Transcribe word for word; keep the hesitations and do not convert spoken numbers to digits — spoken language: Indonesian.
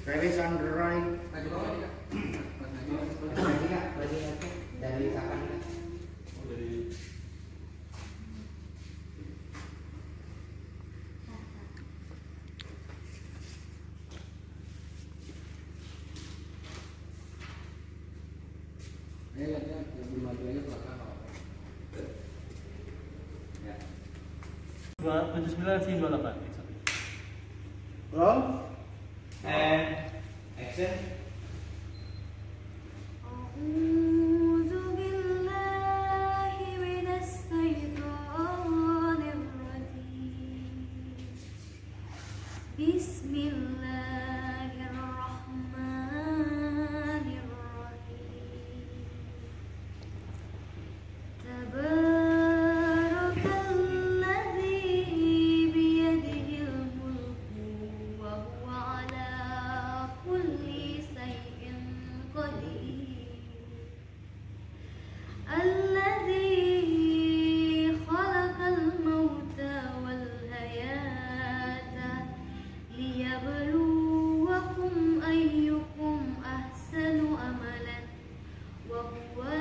Release on the right. Lagi bawah nih kak. Lagi kak, lagi lagi dari kapan kak? Oh dari. Ini lihatnya yang belum mati aja belakang apa? Ya. dua tujuh sembilan sih dua delapan. Roll and action. وهو